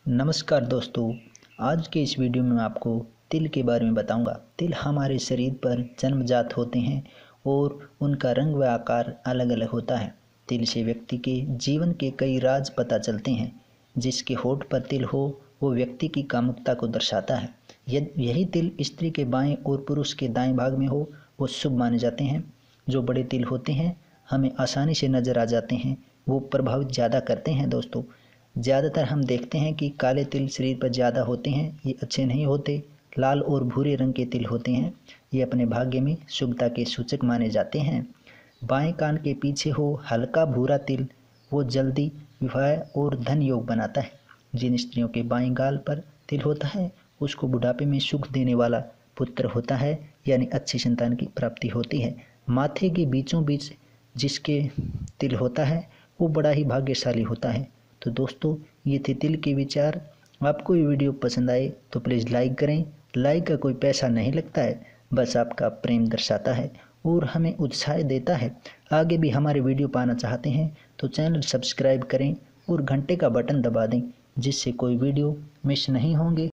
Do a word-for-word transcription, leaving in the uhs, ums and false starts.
नमस्कार दोस्तों, आज के इस वीडियो में मैं आपको तिल के बारे में बताऊंगा। तिल हमारे शरीर पर जन्मजात होते हैं और उनका रंग व आकार अलग अलग होता है। तिल से व्यक्ति के जीवन के कई राज पता चलते हैं। जिसके होठ पर तिल हो वो व्यक्ति की कामुकता को दर्शाता है। यदि यही तिल स्त्री के बाएं और पुरुष के दाएं भाग में हो वो शुभ माने जाते हैं। जो बड़े तिल होते हैं हमें आसानी से नज़र आ जाते हैं, वो प्रभावित ज़्यादा करते हैं। दोस्तों, ज़्यादातर हम देखते हैं कि काले तिल शरीर पर ज़्यादा होते हैं, ये अच्छे नहीं होते। लाल और भूरे रंग के तिल होते हैं, ये अपने भाग्य में शुभता के सूचक माने जाते हैं। बाएं कान के पीछे हो हल्का भूरा तिल, वो जल्दी विवाह और धन योग बनाता है। जिन स्त्रियों के बाएं गाल पर तिल होता है उसको बुढ़ापे में सुख देने वाला पुत्र होता है, यानी अच्छी संतान की प्राप्ति होती है। माथे के बीचों बीच जिसके तिल होता है वो बड़ा ही भाग्यशाली होता है। तो दोस्तों, ये थे तिल के विचार। आपको ये वीडियो पसंद आए तो प्लीज़ लाइक करें। लाइक का कोई पैसा नहीं लगता है, बस आपका प्रेम दर्शाता है और हमें उत्साह देता है। आगे भी हमारे वीडियो पाना चाहते हैं तो चैनल सब्सक्राइब करें और घंटे का बटन दबा दें, जिससे कोई वीडियो मिस नहीं होंगे।